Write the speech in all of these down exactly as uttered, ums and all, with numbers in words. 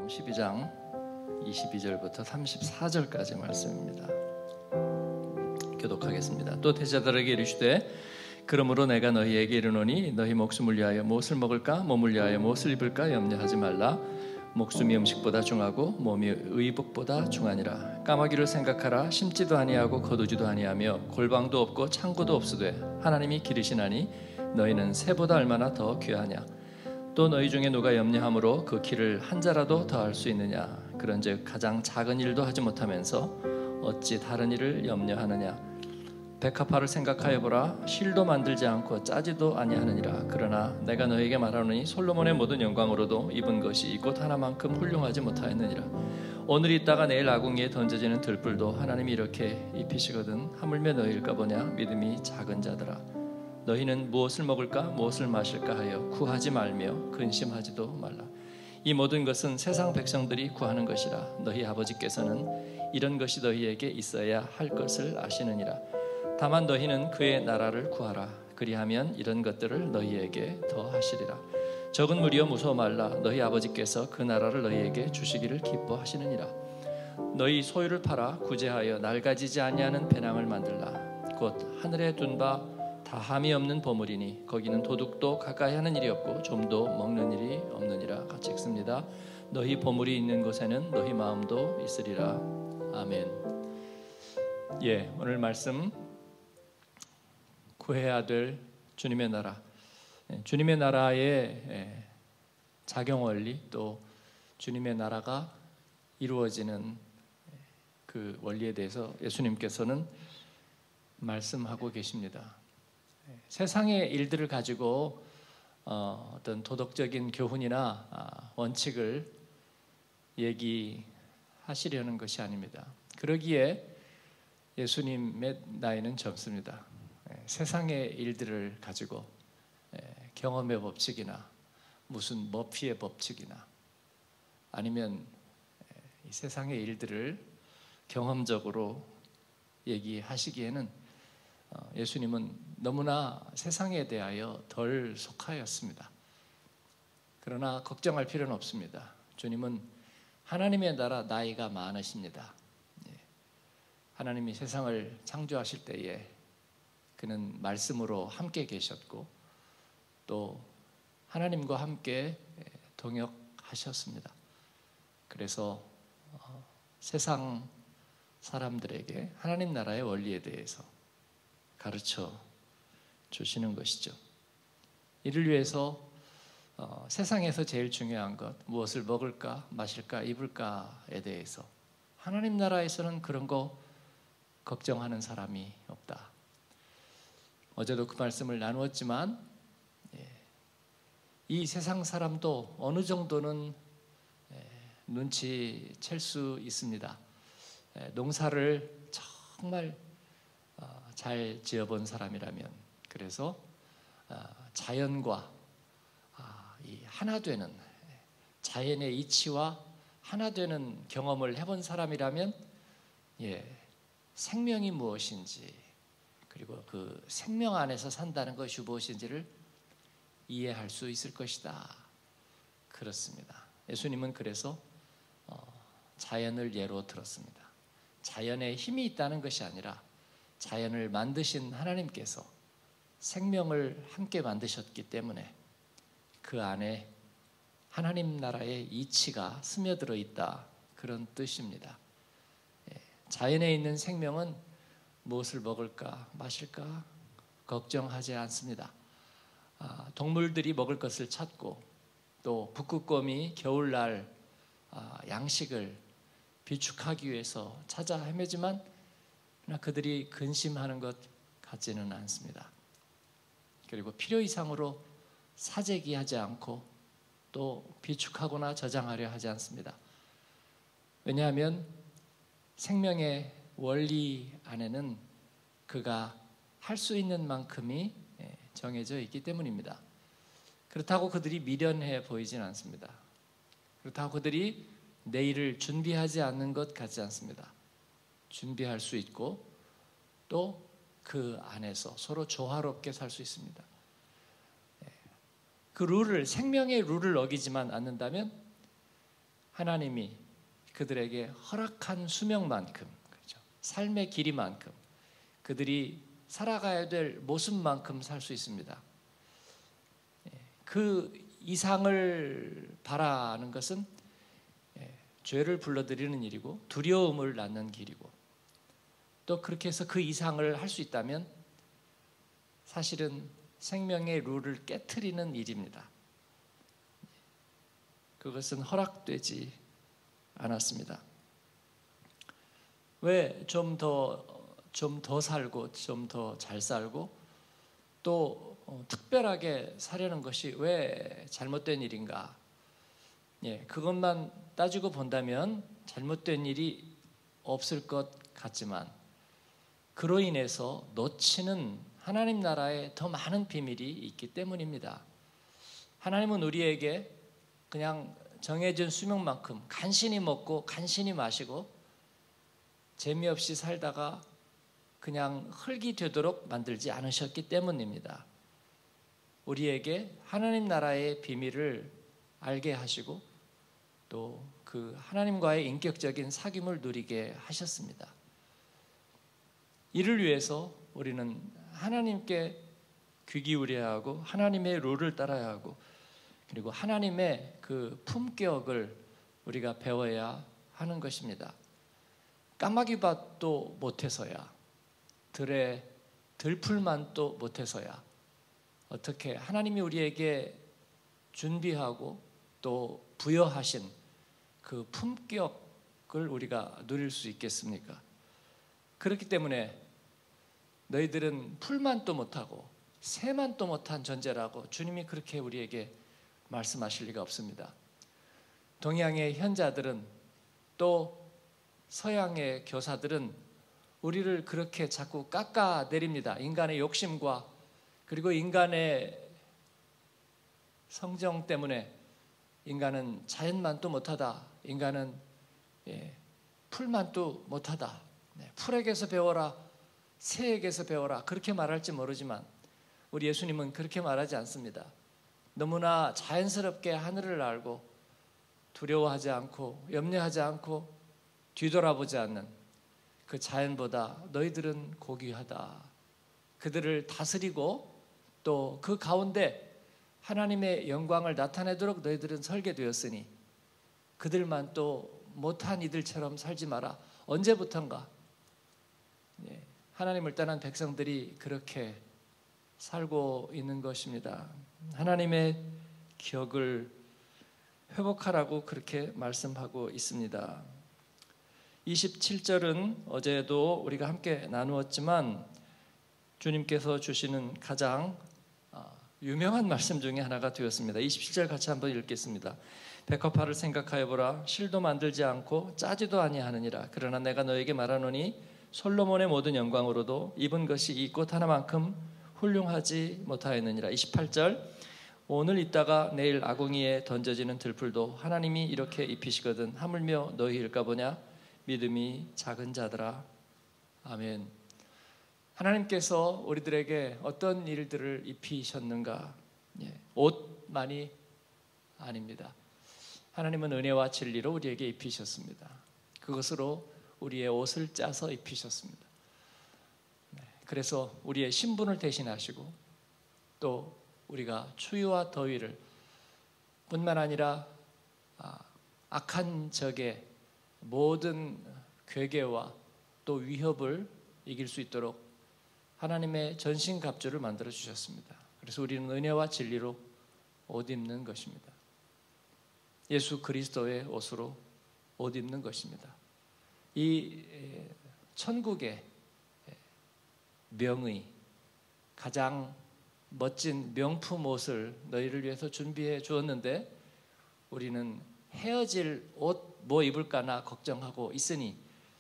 십이 장 이십이 절부터 삼십사 절까지 말씀입니다. 교독하겠습니다. 또 제자들에게 이르시되 그러므로 내가 너희에게 이르노니 너희 목숨을 위하여 무엇을 먹을까 몸을 위하여 무엇을 입을까 염려하지 말라. 목숨이 음식보다 중하고 몸이 의복보다 중하니라. 까마귀를 생각하라. 심지도 아니하고 거두지도 아니하며 골방도 없고 창고도 없으되 하나님이 기르시나니 너희는 새보다 얼마나 더 귀하냐. 또 너희 중에 누가 염려함으로 그 길을 한 자라도 더할 수 있느냐. 그런즉 가장 작은 일도 하지 못하면서 어찌 다른 일을 염려하느냐. 백합화를 생각하여 보라. 실도 만들지 않고 짜지도 아니하느니라. 그러나 내가 너에게 말하노니 솔로몬의 모든 영광으로도 입은 것이 이곳 하나만큼 훌륭하지 못하였느니라. 오늘 있다가 내일 아궁이에 던져지는 들불도 하나님이 이렇게 입히시거든 하물며 너희일까 보냐. 믿음이 작은 자들아. 너희는 무엇을 먹을까 무엇을 마실까 하여 구하지 말며 근심하지도 말라. 이 모든 것은 세상 백성들이 구하는 것이라. 너희 아버지께서는 이런 것이 너희에게 있어야 할 것을 아시느니라. 다만 너희는 그의 나라를 구하라. 그리하면 이런 것들을 너희에게 더하시리라. 적은 무리여 무서워 말라. 너희 아버지께서 그 나라를 너희에게 주시기를 기뻐하시느니라. 너희 소유를 팔아 구제하여 낡아지지 아니하는 배낭을 만들라. 곧 하늘에 둔 바 다함이 없는 보물이니 거기는 도둑도 가까이 하는 일이 없고 좀도 먹는 일이 없느니라. 같이 읽습니다. 너희 보물이 있는 곳에는 너희 마음도 있으리라. 아멘. 예, 오늘 말씀 구해야 될 주님의 나라, 주님의 나라의 작용 원리, 또 주님의 나라가 이루어지는 그 원리에 대해서 예수님께서는 말씀하고 계십니다. 세상의 일들을 가지고 어떤 도덕적인 교훈이나 원칙을 얘기하시려는 것이 아닙니다. 그러기에 예수님의 나이는 젊습니다. 세상의 일들을 가지고 경험의 법칙이나 무슨 머피의 법칙이나 아니면 이 세상의 일들을 경험적으로 얘기하시기에는 예수님은 너무나 세상에 대하여 덜 속하였습니다. 그러나 걱정할 필요는 없습니다. 주님은 하나님의 나라 나이가 많으십니다. 하나님이 세상을 창조하실 때에 그는 말씀으로 함께 계셨고 또 하나님과 함께 동역하셨습니다. 그래서 세상 사람들에게 하나님 나라의 원리에 대해서 가르쳐 주시는 것이죠. 이를 위해서 어, 세상에서 제일 중요한 것, 무엇을 먹을까, 마실까, 입을까에 대해서 하나님 나라에서는 그런 거 걱정하는 사람이 없다. 어제도 그 말씀을 나누었지만 예, 이 세상 사람도 어느 정도는 예, 눈치챌 수 있습니다. 예, 농사를 정말 어, 잘 지어본 사람이라면, 그래서 어, 자연과 어, 이 하나 되는 자연의 이치와 하나 되는 경험을 해본 사람이라면 예, 생명이 무엇인지 그리고 그 생명 안에서 산다는 것이 무엇인지를 이해할 수 있을 것이다. 그렇습니다. 예수님은 그래서 어, 자연을 예로 들었습니다. 자연에 힘이 있다는 것이 아니라 자연을 만드신 하나님께서 생명을 함께 만드셨기 때문에 그 안에 하나님 나라의 이치가 스며들어 있다. 그런 뜻입니다. 예, 자연에 있는 생명은 무엇을 먹을까 마실까 걱정하지 않습니다. 아, 동물들이 먹을 것을 찾고 또 북극곰이 겨울날 아, 양식을 비축하기 위해서 찾아 헤매지만 그들이 근심하는 것 같지는 않습니다. 그리고 필요 이상으로 사재기하지 않고 또 비축하거나 저장하려 하지 않습니다. 왜냐하면 생명의 원리 안에는 그가 할 수 있는 만큼이 정해져 있기 때문입니다. 그렇다고 그들이 미련해 보이진 않습니다. 그렇다고 그들이 내일을 준비하지 않는 것 같지 않습니다. 준비할 수 있고 또 그 안에서 서로 조화롭게 살 수 있습니다. 그 룰을, 생명의 룰을 어기지만 않는다면 하나님이 그들에게 허락한 수명만큼, 그렇죠? 삶의 길이만큼, 그들이 살아가야 될 모습만큼 살 수 있습니다. 그 이상을 바라는 것은 죄를 불러들이는 일이고 두려움을 낳는 길이고, 또 그렇게 해서 그 이상을 할 수 있다면 사실은 생명의 룰을 깨트리는 일입니다. 그것은 허락되지 않았습니다. 왜 좀 더, 좀 더 살고 좀 더 잘 살고 또 어, 특별하게 사려는 것이 왜 잘못된 일인가? 예, 그것만 따지고 본다면 잘못된 일이 없을 것 같지만 그로 인해서 놓치는 하나님 나라에 더 많은 비밀이 있기 때문입니다. 하나님은 우리에게 그냥 정해진 수명만큼 간신히 먹고 간신히 마시고 재미없이 살다가 그냥 흙이 되도록 만들지 않으셨기 때문입니다. 우리에게 하나님 나라의 비밀을 알게 하시고 또 그 하나님과의 인격적인 사귐을 누리게 하셨습니다. 이를 위해서 우리는 하나님께 귀 기울여야 하고 하나님의 룰을 따라야 하고 그리고 하나님의 그 품격을 우리가 배워야 하는 것입니다. 까마귀밭도 못해서야, 들의 들풀만도 못해서야 어떻게 하나님이 우리에게 준비하고 또 부여하신 그 품격을 우리가 누릴 수 있겠습니까? 그렇기 때문에 너희들은 풀만도 못하고 새만도 못한 존재라고 주님이 그렇게 우리에게 말씀하실 리가 없습니다. 동양의 현자들은 또 서양의 교사들은 우리를 그렇게 자꾸 깎아내립니다. 인간의 욕심과 그리고 인간의 성정 때문에 인간은 자연만도 못하다. 인간은 예, 풀만도 못하다. 네, 풀에게서 배워라. 새에게서 배워라. 그렇게 말할지 모르지만 우리 예수님은 그렇게 말하지 않습니다. 너무나 자연스럽게 하늘을 알고 두려워하지 않고 염려하지 않고 뒤돌아보지 않는 그 자연보다 너희들은 고귀하다. 그들을 다스리고 또 그 가운데 하나님의 영광을 나타내도록 너희들은 설계되었으니 그들만 또 못한 이들처럼 살지 마라. 언제부턴가 하나님을 떠난 백성들이 그렇게 살고 있는 것입니다. 하나님의 기억을 회복하라고 그렇게 말씀하고 있습니다. 이십칠 절은 어제도 우리가 함께 나누었지만 주님께서 주시는 가장 유명한 말씀 중에 하나가 되었습니다. 이십칠 절 같이 한번 읽겠습니다. 백합화를 생각하여 보라. 실도 만들지 않고 짜지도 아니하느니라. 그러나 내가 너에게 말하노니 솔로몬의 모든 영광으로도 입은 것이 이 꽃 하나만큼 훌륭하지 못하였느니라. 이십팔 절 오늘 있다가 내일 아궁이에 던져지는 들풀도 하나님이 이렇게 입히시거든 하물며 너희일까 보냐. 믿음이 작은 자들아. 아멘. 하나님께서 우리들에게 어떤 일들을 입히셨는가? 예, 옷만이 아닙니다. 하나님은 은혜와 진리로 우리에게 입히셨습니다. 그것으로 우리의 옷을 짜서 입히셨습니다. 네, 그래서 우리의 신분을 대신하시고 또 우리가 추위와 더위를 뿐만 아니라 악한 적의 모든 괴계와 또 위협을 이길 수 있도록 하나님의 전신갑주를 만들어 주셨습니다. 그래서 우리는 은혜와 진리로 옷 입는 것입니다. 예수 그리스도의 옷으로 옷 입는 것입니다. 이 천국의 명의 가장 멋진 명품 옷을 너희를 위해서 준비해 주었는데 우리는 헤어질 옷 뭐 입을까나 걱정하고 있으니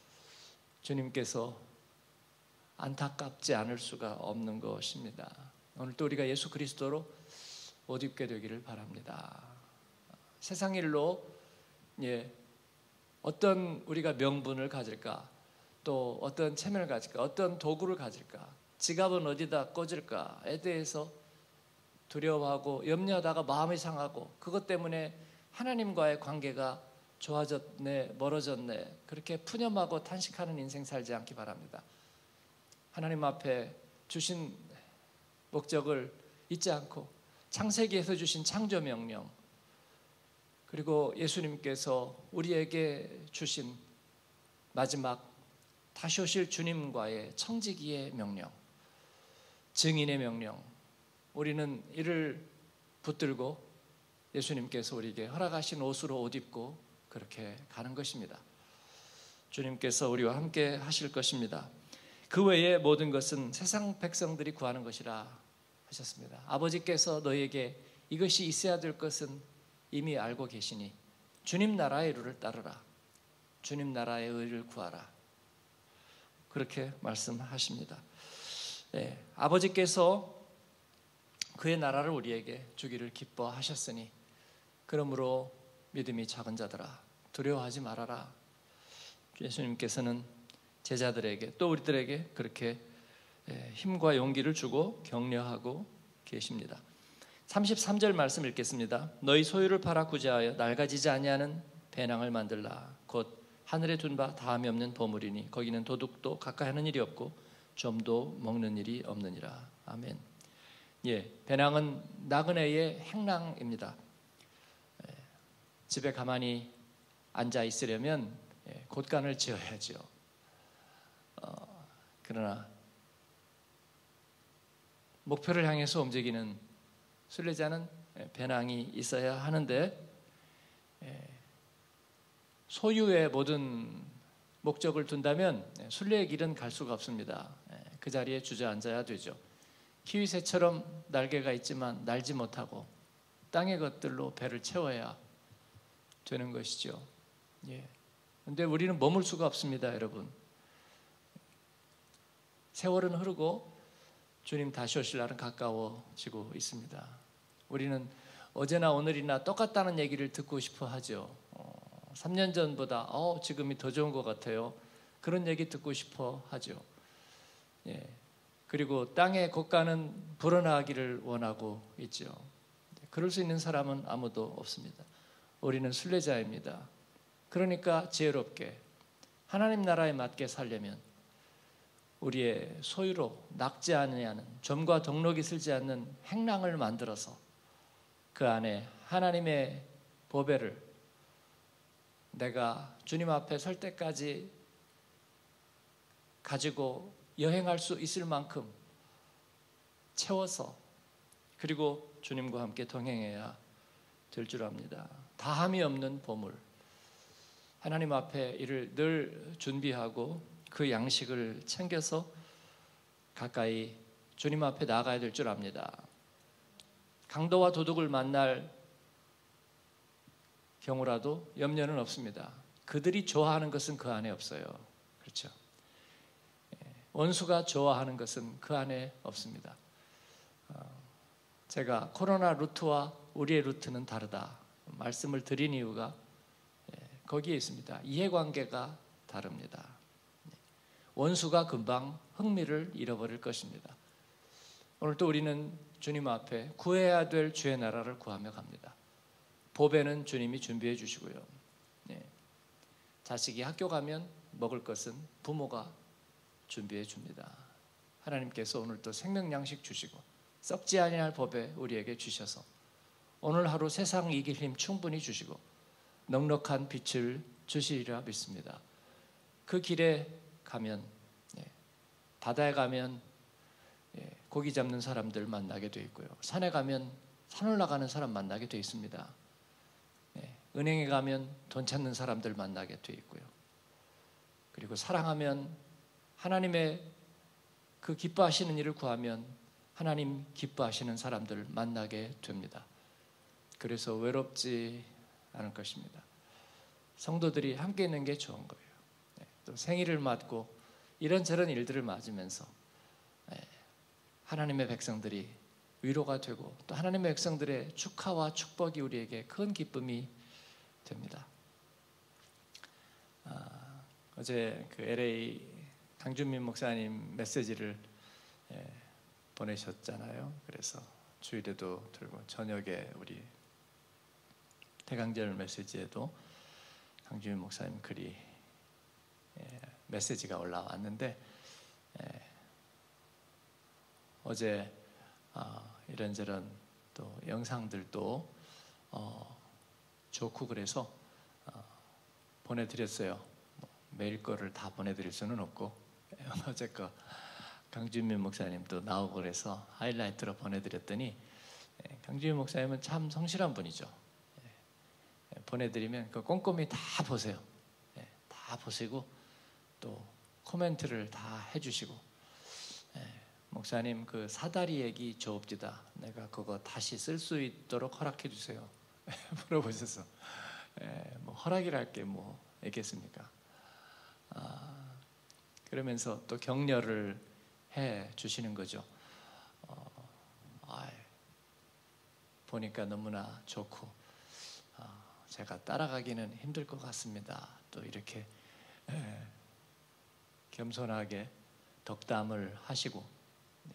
주님께서 안타깝지 않을 수가 없는 것입니다. 오늘 또 우리가 예수 그리스도로 옷 입게 되기를 바랍니다. 세상 일로 예, 어떤 우리가 명분을 가질까, 또 어떤 체면을 가질까, 어떤 도구를 가질까, 지갑은 어디다 꽂을까에 대해서 두려워하고 염려하다가 마음이 상하고 그것 때문에 하나님과의 관계가 좋아졌네, 멀어졌네, 그렇게 푸념하고 탄식하는 인생 살지 않기 바랍니다. 하나님 앞에 주신 목적을 잊지 않고 창세기에서 주신 창조 명령, 그리고 예수님께서 우리에게 주신 마지막 다시 오실 주님과의 청지기의 명령, 증인의 명령, 우리는 이를 붙들고 예수님께서 우리에게 허락하신 옷으로 옷 입고 그렇게 가는 것입니다. 주님께서 우리와 함께 하실 것입니다. 그 외의 모든 것은 세상 백성들이 구하는 것이라 하셨습니다. 아버지께서 너희에게 이것이 있어야 될 것은 이미 알고 계시니 주님 나라의 의를 따르라. 주님 나라의 의를 구하라. 그렇게 말씀하십니다. 네, 아버지께서 그의 나라를 우리에게 주기를 기뻐하셨으니 그러므로 믿음이 작은 자들아 두려워하지 말아라. 예수님께서는 제자들에게 또 우리들에게 그렇게 힘과 용기를 주고 격려하고 계십니다. 삼십삼 절 말씀 읽겠습니다. 너희 소유를 팔아 구제하여 낡아지지 아니하는 배낭을 만들라. 곧 하늘에 둔 바 다함이 없는 보물이니 거기는 도둑도 가까이 하는 일이 없고 좀도 먹는 일이 없느니라. 아멘. 예, 배낭은 나그네의 행랑입니다. 예, 집에 가만히 앉아 있으려면 예, 곳간을 지어야죠. 어, 그러나 목표를 향해서 움직이는 순례자는 배낭이 있어야 하는데 예, 소유의 모든 목적을 둔다면 순례의 길은 갈 수가 없습니다. 그 자리에 주저앉아야 되죠. 키위새처럼 날개가 있지만 날지 못하고 땅의 것들로 배를 채워야 되는 것이죠. 예. 근데 우리는 머물 수가 없습니다, 여러분. 세월은 흐르고 주님 다시 오실 날은 가까워지고 있습니다. 우리는 어제나 오늘이나 똑같다는 얘기를 듣고 싶어 하죠. 어, 삼 년 전보다 어, 지금이 더 좋은 것 같아요. 그런 얘기 듣고 싶어 하죠. 예. 그리고 땅의 고가는 불어나기를 원하고 있죠. 그럴 수 있는 사람은 아무도 없습니다. 우리는 순례자입니다. 그러니까 지혜롭게 하나님 나라에 맞게 살려면 우리의 소유로 낚지 않는 점과 동록이 슬지 않는 행랑을 만들어서 그 안에 하나님의 보배를 내가 주님 앞에 설 때까지 가지고 여행할 수 있을 만큼 채워서 그리고 주님과 함께 동행해야 될 줄 압니다. 다함이 없는 보물, 하나님 앞에 이를 늘 준비하고 그 양식을 챙겨서 가까이 주님 앞에 나가야 될 줄 압니다. 강도와 도둑을 만날 경우라도 염려는 없습니다. 그들이 좋아하는 것은 그 안에 없어요. 그렇죠? 원수가 좋아하는 것은 그 안에 없습니다. 제가 코로나 루트와 우리의 루트는 다르다 말씀을 드린 이유가 거기에 있습니다. 이해관계가 다릅니다. 원수가 금방 흥미를 잃어버릴 것입니다. 오늘도 우리는 주님 앞에 구해야 될 주의 나라를 구하며 갑니다. 보배는 주님이 준비해 주시고요. 네. 자식이 학교 가면 먹을 것은 부모가 준비해 줍니다. 하나님께서 오늘도 생명양식 주시고 썩지 아니할 보배 우리에게 주셔서 오늘 하루 세상 이길 힘 충분히 주시고 넉넉한 빛을 주시리라 믿습니다. 그 길에 가면 예, 바다에 가면 예, 고기 잡는 사람들 만나게 돼 있고요. 산에 가면 산 올라가는 사람 만나게 돼 있습니다. 예, 은행에 가면 돈 찾는 사람들 만나게 돼 있고요. 그리고 사랑하면 하나님의 그 기뻐하시는 일을 구하면 하나님 기뻐하시는 사람들 만나게 됩니다. 그래서 외롭지 않을 것입니다. 성도들이 함께 있는 게 좋은 거예요. 네, 또 생일을 맞고 이런저런 일들을 맞으면서 네, 하나님의 백성들이 위로가 되고 또 하나님의 백성들의 축하와 축복이 우리에게 큰 기쁨이 됩니다. 아, 어제 그 엘에이 강준민 목사님 메시지를 예, 보내셨잖아요. 그래서 주일에도 들고 저녁에 우리 대강절 메시지에도 강주민 목사님 글이 예, 메시지가 올라왔는데 예, 어제 어, 이런저런 또 영상들도 어, 좋고 그래서 어, 보내드렸어요. 뭐, 매일 거를 다 보내드릴 수는 없고 어제 거 강주민 목사님도 나오고 그래서 하이라이트로 보내드렸더니 예, 강주민 목사님은 참 성실한 분이죠. 예, 보내드리면 그 꼼꼼히 다 보세요. 예, 다 보시고 또 코멘트를 다 해주시고 예, 목사님 그 사다리 얘기 좋읍디다. 내가 그거 다시 쓸 수 있도록 허락해 주세요. 물어보셔서 예, 뭐 허락이랄 게 뭐 있겠습니까? 아, 그러면서 또 격려를 해 주시는 거죠. 어, 아이, 보니까 너무나 좋고 어, 제가 따라가기는 힘들 것 같습니다. 또 이렇게 예, 겸손하게 덕담을 하시고 네.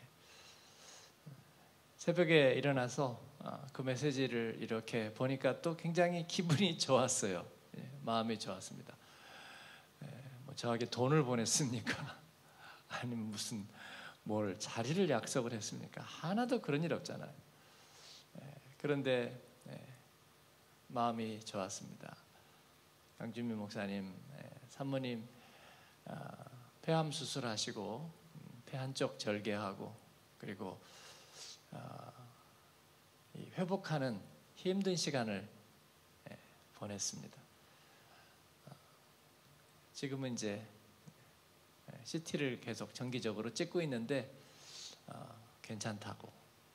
새벽에 일어나서 어, 그 메시지를 이렇게 보니까 또 굉장히 기분이 좋았어요. 예, 마음이 좋았습니다. 예, 뭐 저에게 돈을 보냈습니까? 아니면 무슨 뭘 자리를 약속을 했습니까? 하나도 그런 일 없잖아요. 예, 그런데 예, 마음이 좋았습니다. 강준민 목사님, 예, 산모님 어, 폐암 수술하시고 음, 폐 한쪽 절개하고 그리고 어, 이 회복하는 힘든 시간을 예, 보냈습니다. 어, 지금은 이제 씨티를 계속 정기적으로 찍고 있는데 어, 괜찮다고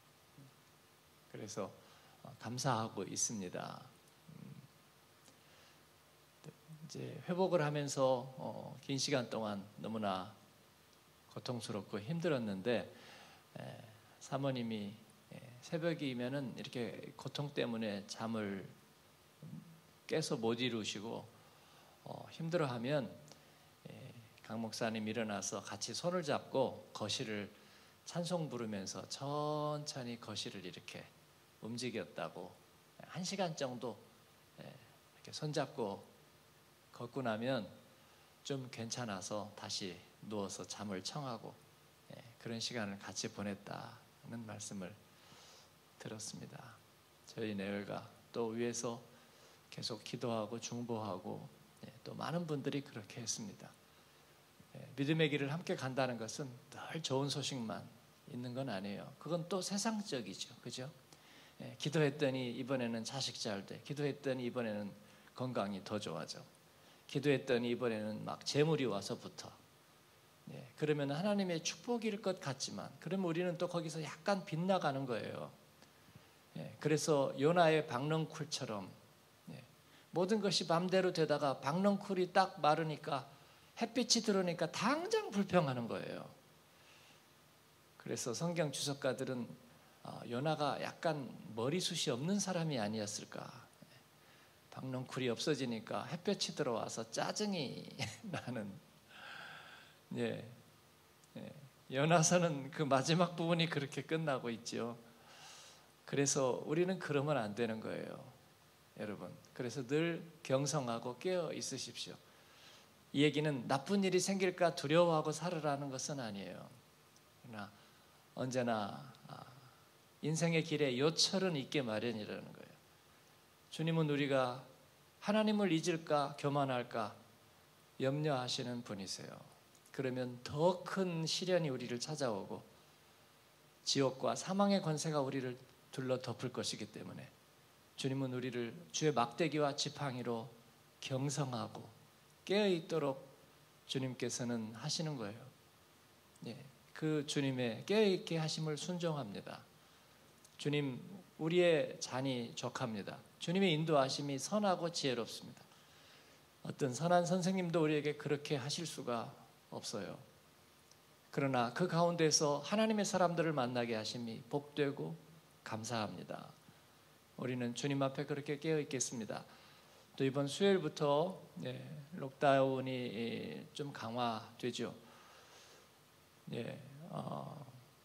그래서 어, 감사하고 있습니다. 음, 이제 회복을 하면서 어, 긴 시간 동안 너무나 고통스럽고 힘들었는데 에, 사모님이 에, 새벽이면은 이렇게 고통 때문에 잠을 깨서 못 이루시고 어, 힘들어하면 강 목사님 일어나서 같이 손을 잡고 거실을 찬송 부르면서 천천히 거실을 이렇게 움직였다고 한 시간 정도 이렇게 손잡고 걷고 나면 좀 괜찮아서 다시 누워서 잠을 청하고 그런 시간을 같이 보냈다는 말씀을 들었습니다. 저희 내외가 또 위에서 계속 기도하고 중보하고 또 많은 분들이 그렇게 했습니다. 믿음의 길을 함께 간다는 것은 늘 좋은 소식만 있는 건 아니에요. 그건 또 세상적이죠. 그죠? 예, 기도했더니 이번에는 자식 잘 돼. 기도했더니 이번에는 건강이 더 좋아져. 기도했더니 이번에는 막 재물이 와서 붙어. 예, 그러면 하나님의 축복일 것 같지만 그러면 우리는 또 거기서 약간 빗나가는 거예요. 예, 그래서 요나의 박넝쿨처럼 예, 모든 것이 맘대로 되다가 박넝쿨이 딱 마르니까 햇빛이 들어오니까 당장 불평하는 거예요. 그래서 성경 주석가들은 요나가 약간 머리숱이 없는 사람이 아니었을까. 박넝쿨이 없어지니까 햇볕이 들어와서 짜증이 나는. 예, 예. 요나서는 그 마지막 부분이 그렇게 끝나고 있죠. 그래서 우리는 그러면 안 되는 거예요, 여러분. 그래서 늘 경성하고 깨어 있으십시오. 이 얘기는 나쁜 일이 생길까 두려워하고 살으라는 것은 아니에요. 그러나 언제나 인생의 길에 요철은 있게 마련이라는 거예요. 주님은 우리가 하나님을 잊을까 교만할까 염려하시는 분이세요. 그러면 더 큰 시련이 우리를 찾아오고 지옥과 사망의 권세가 우리를 둘러 덮을 것이기 때문에 주님은 우리를 주의 막대기와 지팡이로 경성하고 깨어있도록 주님께서는 하시는 거예요. 예, 그 주님의 깨어있게 하심을 순종합니다. 주님, 우리의 잔이 족합니다. 주님의 인도하심이 선하고 지혜롭습니다. 어떤 선한 선생님도 우리에게 그렇게 하실 수가 없어요. 그러나 그 가운데서 하나님의 사람들을 만나게 하심이 복되고 감사합니다. 우리는 주님 앞에 그렇게 깨어있겠습니다. 또 이번 수요일부터 예, 록다운이 좀 강화되죠. 예, 어,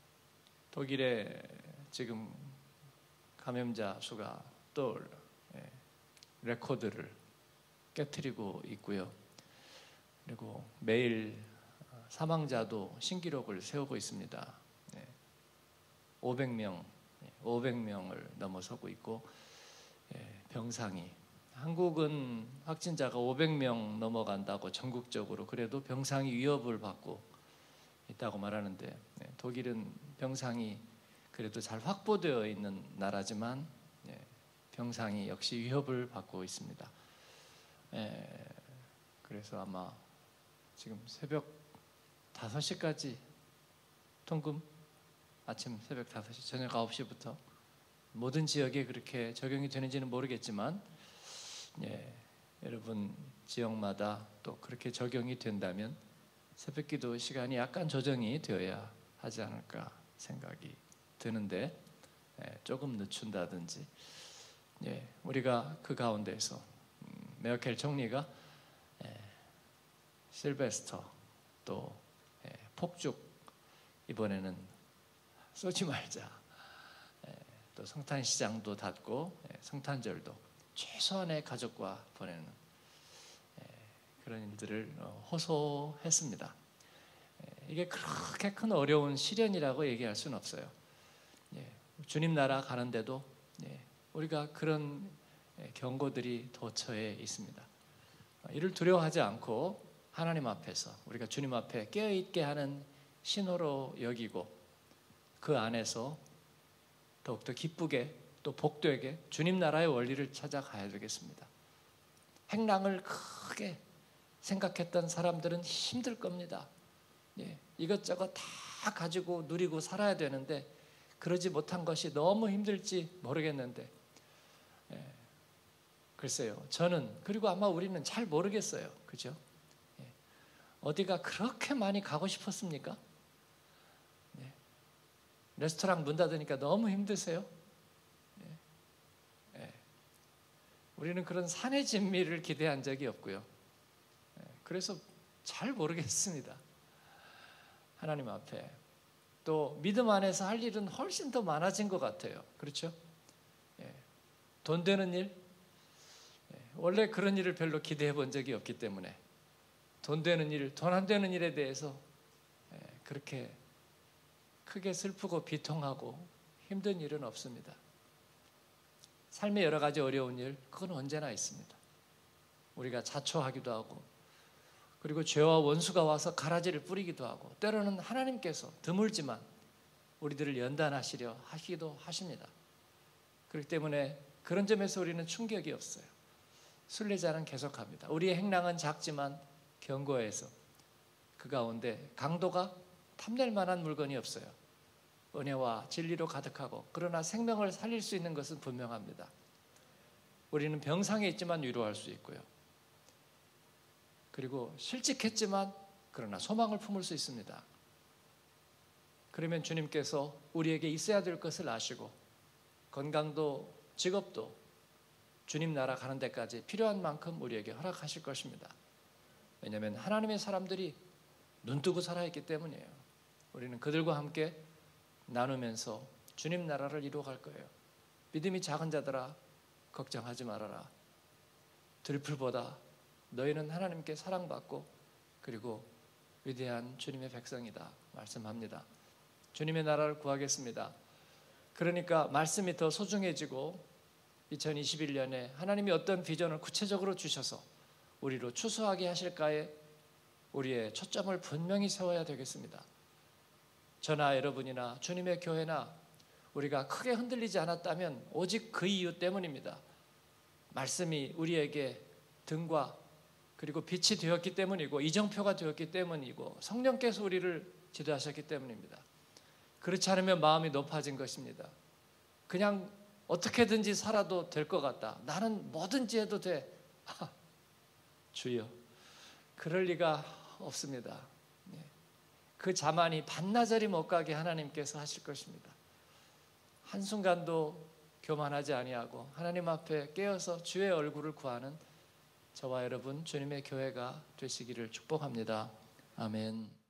독일에 지금 감염자 수가 또 예, 레코드를 깨트리고 있고요. 그리고 매일 사망자도 신기록을 세우고 있습니다. 오백 명, 오백 명을 넘어서고 있고 병상이 한국은 확진자가 오백 명 넘어간다고 전국적으로 그래도 병상이 위협을 받고 있다고 말하는데 독일은 병상이 그래도 잘 확보되어 있는 나라지만 병상이 역시 위협을 받고 있습니다. 그래서 아마 지금 새벽 다섯 시까지 통금, 아침 새벽 다섯 시, 저녁 아홉 시부터 모든 지역에 그렇게 적용이 되는지는 모르겠지만 예, 여러분 지역마다 또 그렇게 적용이 된다면 새벽기도 시간이 약간 조정이 되어야 하지 않을까 생각이 드는데 예, 조금 늦춘다든지 예, 우리가 그 가운데서 음, 메르켈 총리가 예, 실베스터 또 예, 폭죽 이번에는 쏘지 말자. 예, 또 성탄시장도 닫고 예, 성탄절도 최소한의 가족과 보내는 예, 그런 일들을 어, 호소했습니다. 예, 이게 그렇게 큰 어려운 시련이라고 얘기할 수는 없어요. 예, 주님 나라 가는데도 예, 우리가 그런 예, 경고들이 도처에 있습니다. 어, 이를 두려워하지 않고 하나님 앞에서 우리가 주님 앞에 깨어있게 하는 신호로 여기고 그 안에서 더욱더 기쁘게 또 복되게 주님 나라의 원리를 찾아가야 되겠습니다. 행랑을 크게 생각했던 사람들은 힘들 겁니다. 예, 이것저것 다 가지고 누리고 살아야 되는데 그러지 못한 것이 너무 힘들지 모르겠는데 예, 글쎄요. 저는 그리고 아마 우리는 잘 모르겠어요. 그죠? 예, 어디가 그렇게 많이 가고 싶었습니까? 예, 레스토랑 문 닫으니까 너무 힘드세요? 우리는 그런 산의 진미를 기대한 적이 없고요. 그래서 잘 모르겠습니다. 하나님 앞에 또 믿음 안에서 할 일은 훨씬 더 많아진 것 같아요. 그렇죠? 돈 되는 일, 원래 그런 일을 별로 기대해 본 적이 없기 때문에 돈 되는 일, 돈 안 되는 일에 대해서 그렇게 크게 슬프고 비통하고 힘든 일은 없습니다. 삶의 여러 가지 어려운 일, 그건 언제나 있습니다. 우리가 자초하기도 하고 그리고 죄와 원수가 와서 가라지를 뿌리기도 하고 때로는 하나님께서 드물지만 우리들을 연단하시려 하기도 하십니다. 그렇기 때문에 그런 점에서 우리는 충격이 없어요. 순례자는 계속합니다. 우리의 행랑은 작지만 견고해서 그 가운데 강도가 탐낼 만한 물건이 없어요. 은혜와 진리로 가득하고 그러나 생명을 살릴 수 있는 것은 분명합니다. 우리는 병상에 있지만 위로할 수 있고요. 그리고 실직했지만 그러나 소망을 품을 수 있습니다. 그러면 주님께서 우리에게 있어야 될 것을 아시고 건강도 직업도 주님 나라 가는 데까지 필요한 만큼 우리에게 허락하실 것입니다. 왜냐하면 하나님의 사람들이 눈뜨고 살아있기 때문이에요. 우리는 그들과 함께 나누면서 주님 나라를 이루어갈 거예요. 믿음이 작은 자들아 걱정하지 말아라. 들풀보다 너희는 하나님께 사랑받고 그리고 위대한 주님의 백성이다 말씀합니다. 주님의 나라를 구하겠습니다. 그러니까 말씀이 더 소중해지고 이천이십일 년에 하나님이 어떤 비전을 구체적으로 주셔서 우리로 추수하게 하실까에 우리의 초점을 분명히 세워야 되겠습니다. 저나 여러분이나 주님의 교회나 우리가 크게 흔들리지 않았다면 오직 그 이유 때문입니다. 말씀이 우리에게 등과 그리고 빛이 되었기 때문이고 이정표가 되었기 때문이고 성령께서 우리를 지도하셨기 때문입니다. 그렇지 않으면 마음이 높아진 것입니다. 그냥 어떻게든지 살아도 될 것 같다. 나는 뭐든지 해도 돼. 아, 주여, 그럴 리가 없습니다. 그 자만이 반나절이 못 가게 하나님께서 하실 것입니다. 한순간도 교만하지 아니하고 하나님 앞에 깨어서 주의 얼굴을 구하는 저와 여러분 주님의 교회가 되시기를 축복합니다. 아멘.